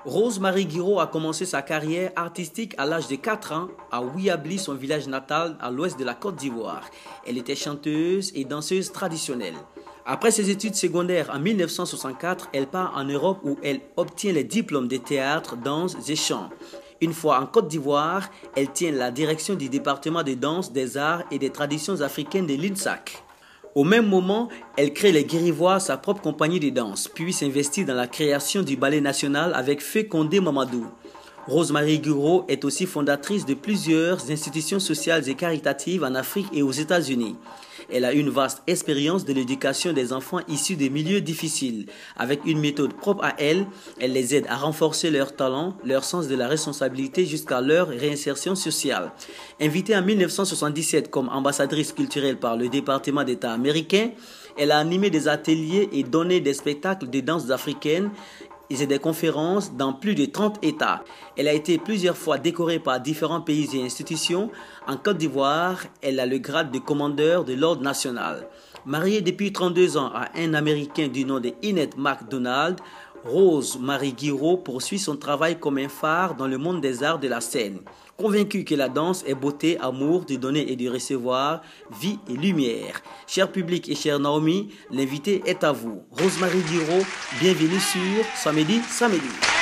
Rose-Marie Guiraud a commencé sa carrière artistique à l'âge de 4 ans à Ouiabli, son village natal à l'ouest de la Côte d'Ivoire. Elle était chanteuse et danseuse traditionnelle. Après ses études secondaires en 1964, elle part en Europe où elle obtient les diplômes de théâtre, danse et chant. Une fois en Côte d'Ivoire, elle tient la direction du département de danse, des arts et des traditions africaines de l'INSAC. Au même moment, elle crée les Guérivois, sa propre compagnie de danse, puis s'investit dans la création du ballet national avec Feu Condé Mamadou. Rose-Marie Guiraud est aussi fondatrice de plusieurs institutions sociales et caritatives en Afrique et aux États-Unis. Elle a une vaste expérience de l'éducation des enfants issus de milieux difficiles. Avec une méthode propre à elle, elle les aide à renforcer leur talent, leur sens de la responsabilité jusqu'à leur réinsertion sociale. Invitée en 1977 comme ambassadrice culturelle par le département d'État américain, elle a animé des ateliers et donné des spectacles de danse africaine et des conférences dans plus de 30 États. Elle a été plusieurs fois décorée par différents pays et institutions. En Côte d'Ivoire, elle a le grade de commandeur de l'ordre national. Mariée depuis 32 ans à un Américain du nom de Inet McDonald, Rose-Marie Guiraud poursuit son travail comme un phare dans le monde des arts de la scène. Convaincue que la danse est beauté, amour, de donner et de recevoir, vie et lumière. Cher public et chère Naomi, l'invité est à vous. Rose-Marie Guiraud, bienvenue sur Samedi.